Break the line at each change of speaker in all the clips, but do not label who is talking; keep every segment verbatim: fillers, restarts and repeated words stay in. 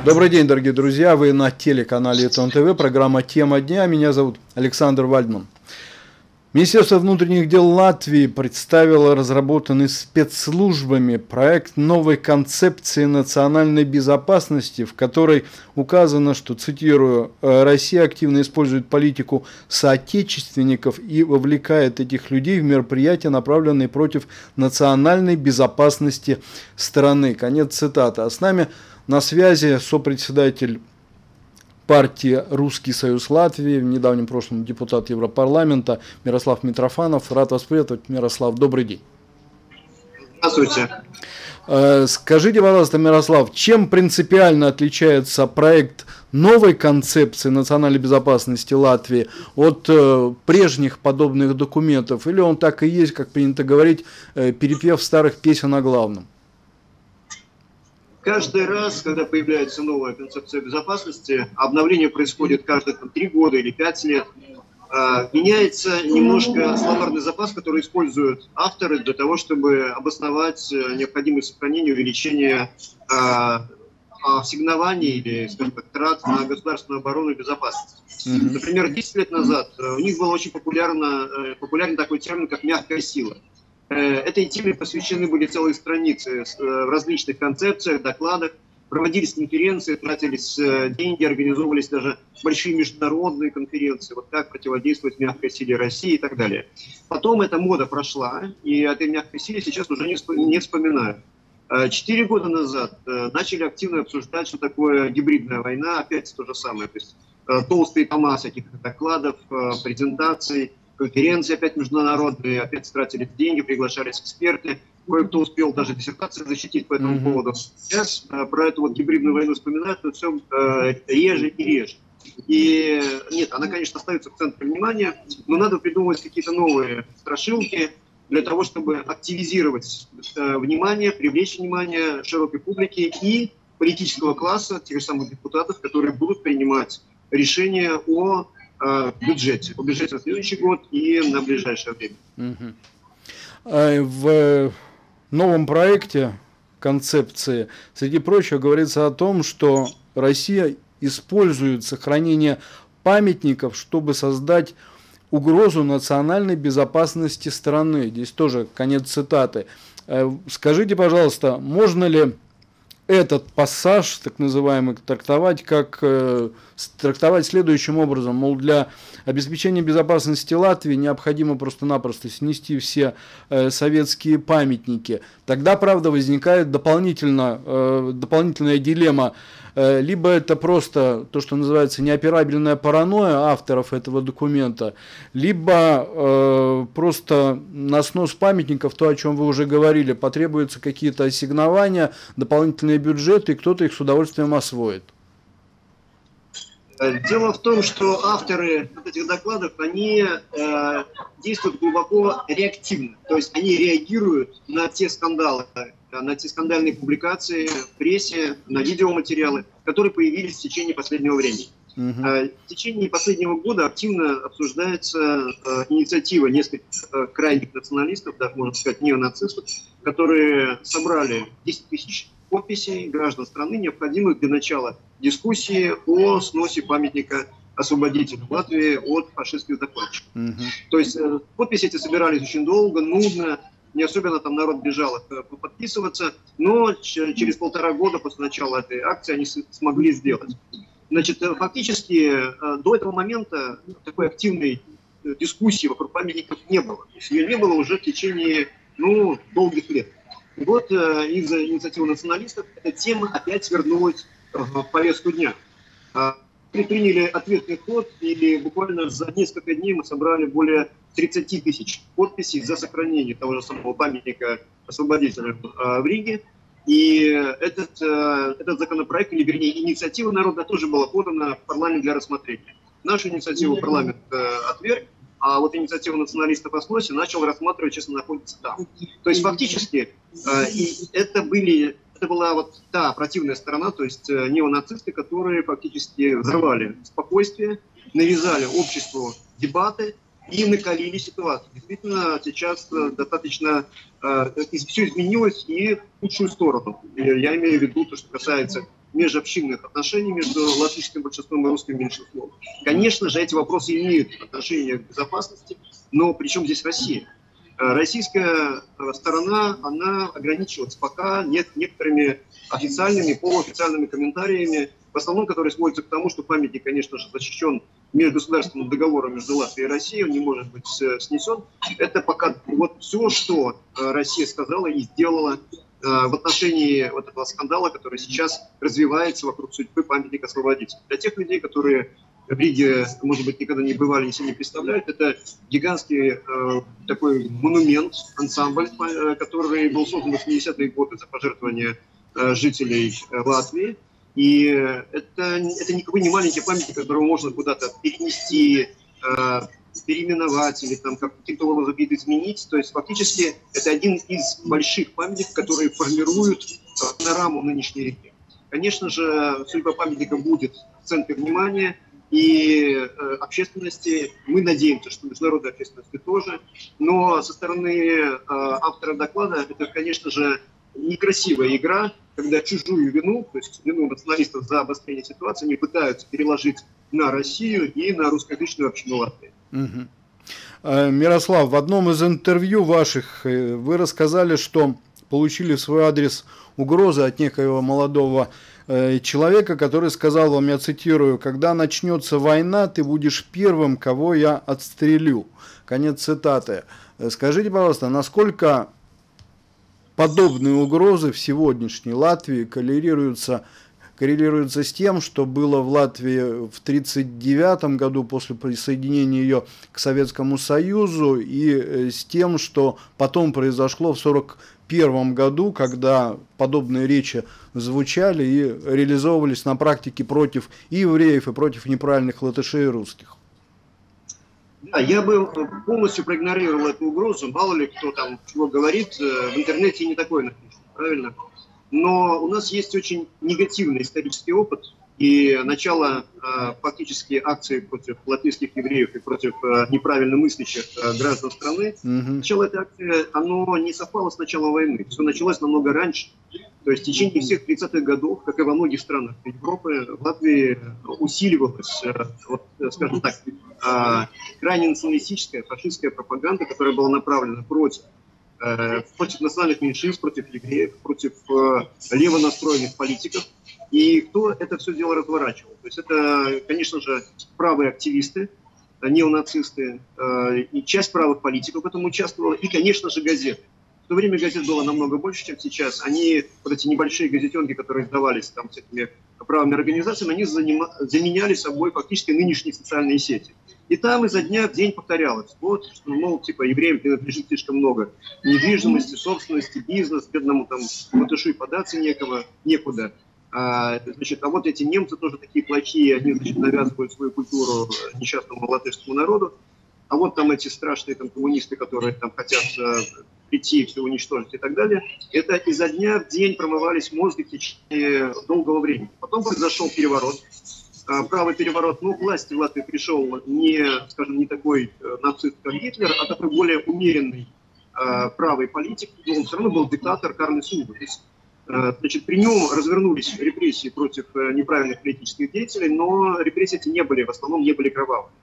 Добрый день, дорогие друзья, вы на телеканале ЭТОН ТВ, программа «Тема дня», меня зовут Александр Вальдман. Министерство внутренних дел Латвии представило разработанный спецслужбами проект новой концепции национальной безопасности, в которой указано, что, цитирую, «Россия активно использует политику соотечественников и вовлекает этих людей в мероприятия, направленные против национальной безопасности страны». Конец цитаты. А с нами на связи сопредседатель партии «Русский союз Латвии», в недавнем прошлом депутат Европарламента Мирослав Митрофанов. Рад вас приветствовать, Мирослав. Добрый день.
Здравствуйте.
Скажите, пожалуйста, Мирослав, чем принципиально отличается проект новой концепции национальной безопасности Латвии от прежних подобных документов? Или он так и есть, как принято говорить, перепев старых песен о главном?
Каждый раз, когда появляется новая концепция безопасности, обновление происходит каждые там, три года или пять лет, э, меняется немножко словарный запас, который используют авторы для того, чтобы обосновать необходимое сохранение, увеличение э, ассигнований или, скажем так, трат на государственную оборону и безопасность. Mm-hmm. Например, десять лет назад у них был очень популярно, популярен такой термин, как «мягкая сила». Этой теме посвящены были целые страницы в различных концепциях, докладах, проводились конференции, тратились деньги, организовывались даже большие международные конференции, вот как противодействовать мягкой силе России и так далее. Потом эта мода прошла, и о этой мягкой силе сейчас уже не вспоминают. Четыре года назад начали активно обсуждать, что такое гибридная война, опять то же самое, то есть толстые тома всяких докладов, презентаций, конференции опять международные, опять тратили деньги, приглашались эксперты. Кое-кто успел даже диссертации защитить по этому mm-hmm. поводу. Сейчас э, про эту вот гибридную войну вспоминают, но все э, реже и реже. И нет, она, конечно, остается в центре внимания, но надо придумывать какие-то новые страшилки для того, чтобы активизировать э, внимание, привлечь внимание широкой публики и политического класса, тех же самых депутатов, которые будут принимать решения о бюджете, по бюджету на следующий год и на ближайшее время.
В новом проекте концепции, среди прочего, говорится о том, что Россия использует сохранение памятников, чтобы создать угрозу национальной безопасности страны. Здесь тоже конец цитаты. Скажите, пожалуйста, можно ли этот пассаж, так называемый, трактовать как э, трактовать следующим образом, мол, для обеспечения безопасности Латвии необходимо просто-напросто снести все э, советские памятники. Тогда, правда, возникает дополнительно, э, дополнительная дилемма. Э, либо это просто то, что называется неоперабельная паранойя авторов этого документа, либо э, просто на снос памятников, то, о чем вы уже говорили, потребуются какие-то ассигнования, дополнительные бюджеты, и кто-то их с удовольствием освоит.
Дело в том, что авторы этих докладов, они э, действуют глубоко реактивно. То есть они реагируют на те скандалы, на те скандальные публикации в прессе, на видеоматериалы, которые появились в течение последнего времени. Uh-huh. В течение последнего года активно обсуждается э, инициатива нескольких э, крайних националистов, даже можно сказать неонацистов, которые собрали десять тысяч подписей граждан страны, необходимых для начала дискуссии о сносе памятника освободителю Латвии от фашистских захватчиков. Uh-huh. То есть э, подписи эти собирались очень долго, нудно, не особенно там народ бежал их подписываться, но ч- через полтора года после начала этой акции они с- смогли сделать. Значит, фактически до этого момента такой активной дискуссии вокруг памятников не было. То есть ее не было уже в течение ну, долгих лет. И вот из-за инициативы националистов эта тема опять вернулась в повестку дня. Предприняли ответный ход, и буквально за несколько дней мы собрали более тридцати тысяч подписей за сохранение того же самого памятника освободителя в Риге. И этот, этот законопроект, или вернее инициатива народа тоже была подана в парламент для рассмотрения. Нашу инициативу парламент отверг, а вот инициативу националистов о сносе начал рассматривать, честно, находится там. То есть фактически и это, были, это была вот та противная сторона, то есть неонацисты, которые фактически взрывали спокойствие, навязали обществу дебаты и накалили ситуацию. Действительно, сейчас достаточно э, все изменилось и в худшую сторону. Я имею в виду то, что касается межобщинных отношений между латышским большинством и русским меньшинством. Конечно же, эти вопросы имеют отношение к безопасности, но при чем здесь Россия? Российская сторона, она ограничивается пока нет некоторыми официальными, полуофициальными комментариями, в основном, которые сводятся к тому, что памятник, конечно же, защищен межгосударственным договором между Латвией и Россией, он не может быть снесен. Это пока вот все, что Россия сказала и сделала в отношении вот этого скандала, который сейчас развивается вокруг судьбы памятника освободителя. Для тех людей, которые в Риге, может быть, никогда не бывали и себе не представляют, это гигантский э, такой монумент, ансамбль, э, который был создан в восьмидесятые годы за пожертвования э, жителей э, Латвии. И это, это никакой не маленький памятник, которого можно куда-то перенести, э, переименовать или там каким-то образом изменить. То есть фактически это один из больших памятников, которые формируют панораму нынешней реки. Конечно же, судьба памятника будет в центре внимания и э, общественности. Мы надеемся, что международной общественности тоже. Но со стороны э, автора доклада это, конечно же, некрасивая игра, когда чужую вину, то есть вину националистов за обострение ситуации, они пытаются переложить на Россию и на русскоязычную общину Латвии.
Угу. Мирослав, в одном из интервью ваших вы рассказали, что получили в свой адрес угрозы от некоего молодого человека, который сказал вам, я цитирую: «Когда начнется война, ты будешь первым, кого я отстрелю». Конец цитаты. Скажите, пожалуйста, насколько подобные угрозы в сегодняшней Латвии коррелируются, коррелируются с тем, что было в Латвии в тридцать девятом году после присоединения ее к Советскому Союзу, и с тем, что потом произошло в сорок первом году, когда подобные речи звучали и реализовывались на практике против и евреев, и против неправильных латышей и русских?
Да, я бы полностью проигнорировал эту угрозу. Мало ли кто там чего говорит, в интернете не такое напишет, правильно? Но у нас есть очень негативный исторический опыт, и начало э, фактически акции против латвийских евреев и против э, неправильно мыслящих э, граждан страны, mm-hmm. начало этой акции, оно не совпало с началом войны. Все началось намного раньше. То есть в течение всех тридцатых годов, как и во многих странах Европы, в Латвии усиливалась, э, вот, скажем так, э, крайне националистическая, фашистская пропаганда, которая была направлена против против национальных меньшинств, против евреев, против э, левонастроенных политиков. И кто это все дело разворачивал? То есть это, конечно же, правые активисты, неонацисты, э, и часть правых политиков в этом участвовала, и, конечно же, газеты. В то время газет было намного больше, чем сейчас. Они, вот эти небольшие газетенки, которые издавались там с этими правыми организациями, они занима, заменяли собой фактически нынешние социальные сети. И там изо дня в день повторялось. Вот, что, мол, типа, евреям принадлежит слишком много недвижимости, собственности, бизнес, бедному там латышу и податься некого, некуда. А, значит, а вот эти немцы тоже такие плохие, они, значит, навязывают свою культуру несчастному латышскому народу. А вот там эти страшные там коммунисты, которые там хотят э, прийти, все уничтожить и так далее. Это изо дня в день промывались мозги в течение долгого времени. Потом произошел переворот. Правый переворот, ну, к власти в Латвии пришел не, скажем, не такой нацист, как Гитлер, а такой более умеренный э, правый политик, но он все равно был диктатор Карлес Улберис. Э, значит, при нем развернулись репрессии против э, неправильных политических деятелей, но репрессии эти не были, в основном не были кровавыми.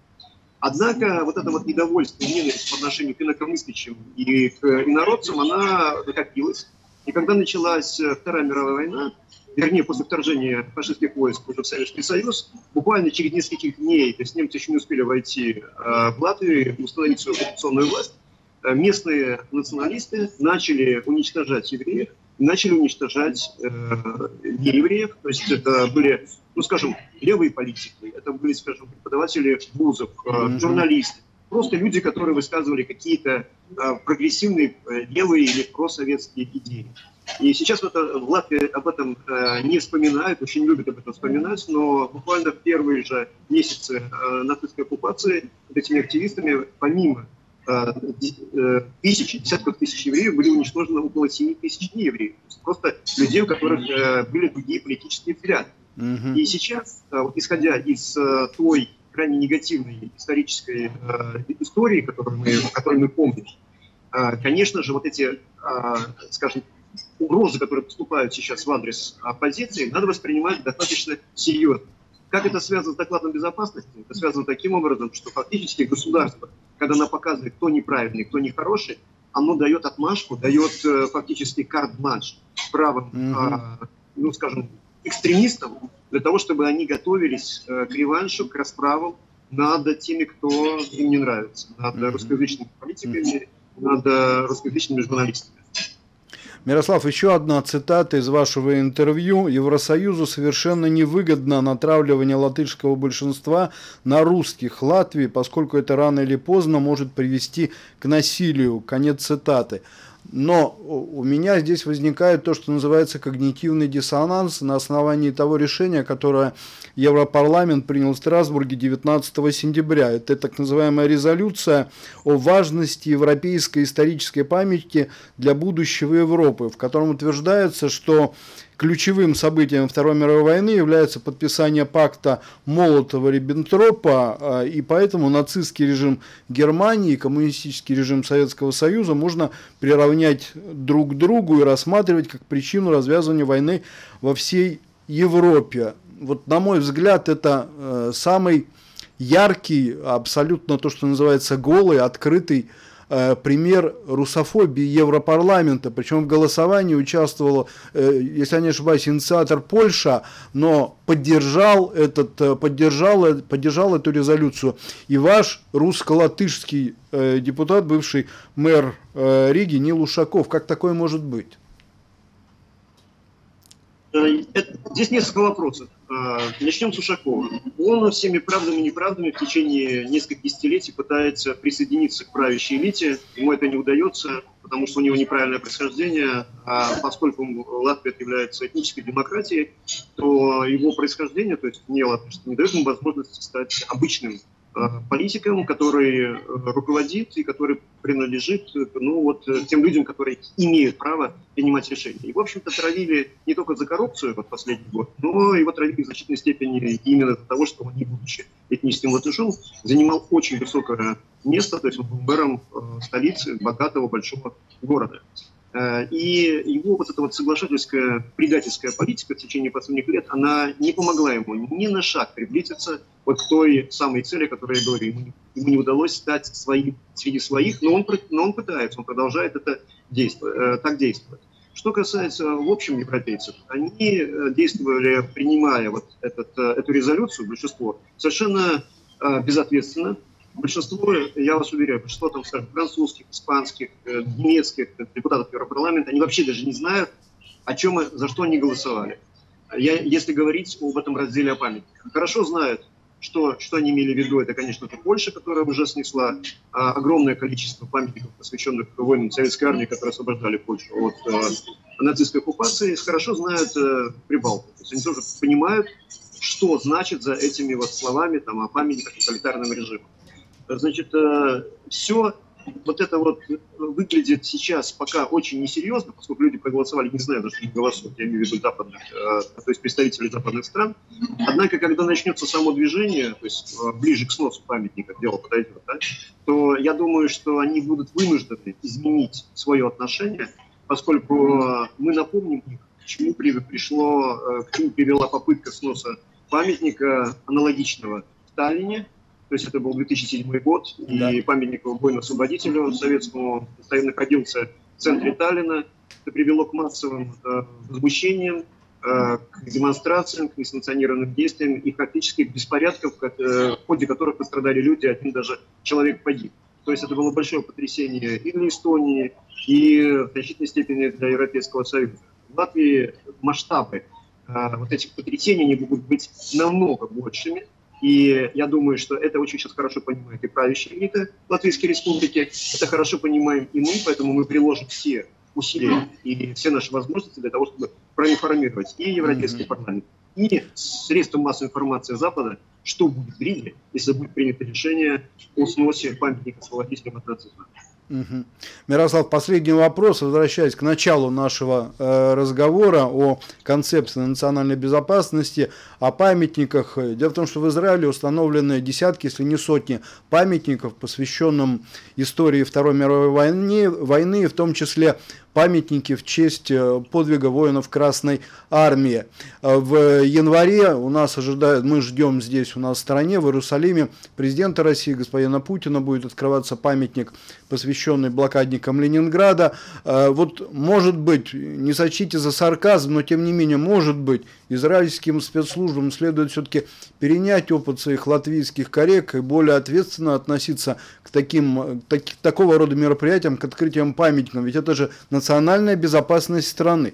Однако вот это вот недовольство, ненависть по отношению к инакомыслящим и к инородцам, она накопилась. И когда началась Вторая мировая война, вернее, после вторжения фашистских войск уже в Советский Союз, буквально через несколько дней, то есть немцы еще не успели войти э, в Латвию и установить свою оккупационную власть, э, местные националисты начали уничтожать евреев, начали уничтожать э, неевреев, то есть это были, ну скажем, левые политики, это были, скажем, преподаватели вузов, э, журналисты, просто люди, которые высказывали какие-то э, прогрессивные э, левые или просоветские идеи. И сейчас вот в Латвии об этом э, не вспоминают, очень любят об этом вспоминать, но буквально в первые же месяцы э, нацистской оккупации этими активистами, помимо э, э, тысяч, десятков тысяч евреев, были уничтожены около семи тысяч неевреев. То есть просто людей, у которых э, были другие политические взгляды. Mm-hmm. И сейчас, э, вот, исходя из э, той крайне негативной исторической э, истории, которую мы, которую мы помним, э, конечно же, вот эти, э, скажем, угрозы, которые поступают сейчас в адрес оппозиции, надо воспринимать достаточно серьезно. Как это связано с докладом безопасности? Это связано таким образом, что фактически государство, когда оно показывает, кто неправильный, кто нехороший, оно дает отмашку, дает фактически карт-бланш правым, mm-hmm. ну, скажем, экстремистам, для того, чтобы они готовились к реваншу, к расправам над теми, кто им не нравится, над mm-hmm. русскоязычными политиками, mm-hmm. над русскоязычными журналистами.
Мирослав, еще одна цитата из вашего интервью. Евросоюзу совершенно невыгодно натравливание латышского большинства на русских Латвии, поскольку это рано или поздно может привести к насилию. Конец цитаты. Но у меня здесь возникает то, что называется когнитивный диссонанс на основании того решения, которое Европарламент принял в Страсбурге девятнадцатого сентября. Это так называемая резолюция о важности европейской исторической памяти для будущего Европы, в котором утверждается, что ключевым событием Второй мировой войны является подписание пакта Молотова-Риббентропа, и поэтому нацистский режим Германии и коммунистический режим Советского Союза можно приравнять друг к другу и рассматривать как причину развязывания войны во всей Европе. Вот, на мой взгляд, это э, самый яркий, абсолютно то, что называется голый, открытый э, пример русофобии Европарламента. Причем в голосовании участвовал, э, если я не ошибаюсь, инициатор Польша, но поддержал, этот, э, поддержал, поддержал эту резолюцию и ваш русско-латышский э, депутат, бывший мэр э, Риги Нил Ушаков. Как такое может быть?
Здесь несколько вопросов. Начнем с Ушакова. Он всеми правдами и неправдами в течение нескольких десятилетий пытается присоединиться к правящей элите. Ему это не удается, потому что у него неправильное происхождение. А поскольку Латвия является этнической демократией, то его происхождение, то есть не латышское, не дает ему возможности стать обычным политиком, который руководит и который принадлежит, ну, вот, тем людям, которые имеют право принимать решения. И, в общем-то, травили не только за коррупцию вот, последний год, но его травили в значительной степени именно из-за того, что он, не будучи этническим латышом, занимал очень высокое место, то есть он был мэром столицы богатого большого города. И его вот эта вот соглашательская, предательская политика в течение последних лет, она не помогла ему ни на шаг приблизиться вот к той самой цели, о которой я говорю. Ему, ему не удалось стать своим среди своих, но он, но он пытается, он продолжает это действовать, так действовать. Что касается, в общем, европейцев, они действовали, принимая вот этот, эту резолюцию, большинство, совершенно безответственно. Большинство, я вас уверяю, большинство там, скажем, французских, испанских, немецких депутатов Европарламента, они вообще даже не знают, о чем, за что они голосовали. Я, если говорить об этом разделе о памятниках. Хорошо знают, что, что они имели в виду. Это, конечно, это Польша, которая уже снесла а, огромное количество памятников, посвященных воинам советской армии, которые освобождали Польшу от а, нацистской оккупации. Хорошо знают а, Прибалтику. То есть они тоже понимают, что значит за этими вот словами там, о памятниках тоталитарным режимом. Значит, все вот это вот выглядит сейчас пока очень несерьезно, поскольку люди проголосовали, не знаю, за что они голосуют, я имею в виду западных, то есть представители западных стран. Однако, когда начнется само движение, то есть ближе к сносу памятника дело подойдет, да, то я думаю, что они будут вынуждены изменить свое отношение, поскольку мы напомним их, к чему пришло, к чему привела попытка сноса памятника аналогичного в Таллине. То есть это был две тысячи седьмой год, да. И памятник воину-освободителю советскому находился в центре Таллина. Это привело к массовым э, возмущениям, э, к демонстрациям, к несанкционированным действиям и фактически к беспорядкам, э, в ходе которых пострадали люди, один даже человек погиб. То есть это было большое потрясение и для Эстонии, и в значительной степени для Европейского Союза. В Латвии масштабы э, вот этих потрясений они могут быть намного большими. И я думаю, что это очень сейчас хорошо понимает и правящая элита Латвийской Республики, это хорошо понимаем и мы, поэтому мы приложим все усилия и все наши возможности для того, чтобы проинформировать и Европейский mm-hmm. парламент, и средства массовой информации Запада, что будет в Риге, если будет принято решение о сносе памятника освободителям от нацизма.
Угу. Мирослав, последний вопрос, возвращаясь к началу нашего э, разговора о концепции национальной безопасности, о памятниках. Дело в том, что в Израиле установлены десятки, если не сотни памятников, посвященным истории Второй мировой войны, войны, в том числе памятники в честь подвига воинов Красной Армии. В январе у нас ожидают, мы ждем здесь у нас в стране, в Иерусалиме, президента России, господина Путина, будет открываться памятник, посвященный блокадникам Ленинграда. Вот, может быть, не сочтите за сарказм, но тем не менее, может быть, израильским спецслужбам следует все-таки перенять опыт своих латвийских коллег и более ответственно относиться к таким, так, такого рода мероприятиям, к открытиям памятников. Ведь это же национальная безопасность страны.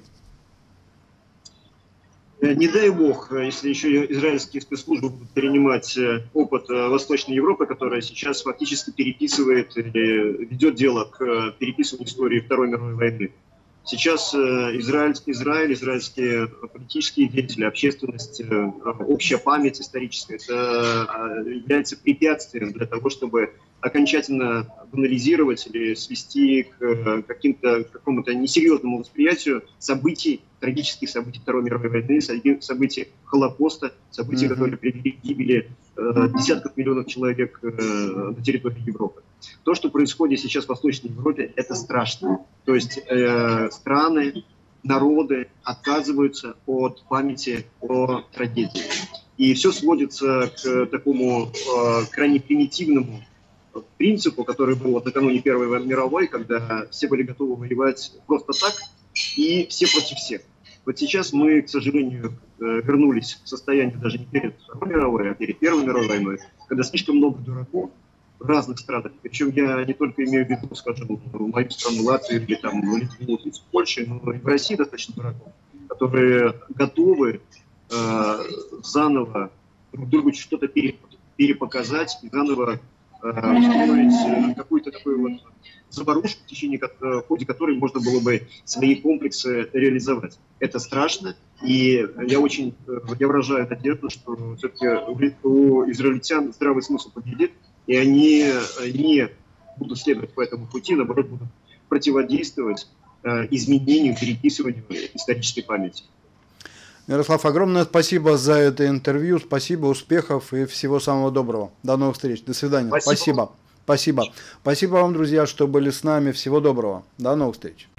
Не дай бог, если еще израильские спецслужбы будут перенимать опыт Восточной Европы, которая сейчас фактически переписывает или ведет дело к переписыванию истории Второй мировой войны. Сейчас Израиль, Израиль, израильские политические деятели, общественность, общая память историческая, это является препятствием для того, чтобы окончательно банализировать или свести к каким-то, какому-то несерьезному восприятию событий, трагических событий Второй мировой войны, событий Холокоста, событий, mm-hmm. которые привели к гибели э, десятков миллионов человек э, на территории Европы. То, что происходит сейчас в Восточной Европе, это страшно. То есть э, страны, народы отказываются от памяти о трагедии. И все сводится к такому э, крайне примитивному принципу, который был вот накануне Первой мировой, когда все были готовы воевать просто так, и все против всех. Вот сейчас мы, к сожалению, вернулись в состояние даже не перед Второй мировой, а перед Первой мировой войной, когда слишком много дураков в разных странах, причем я не только имею в виду, скажем, мою страну Латвию или там Литву, или Польшу, но и в России достаточно дураков, которые готовы э, заново друг другу что-то перепоказать и заново устроить какую-то такую вот заварушку, в течение в ходе которой можно было бы свои комплексы реализовать. Это страшно, и я очень я выражаю надежду, что все-таки у израильтян здравый смысл победит, и они не будут следовать по этому пути, наоборот, будут противодействовать изменению, переписыванию исторической памяти.
Мирослав, огромное спасибо за это интервью, спасибо, успехов и всего самого доброго. До новых встреч, до свидания. Спасибо. Спасибо. Спасибо. Спасибо вам, друзья, что были с нами. Всего доброго. До новых встреч.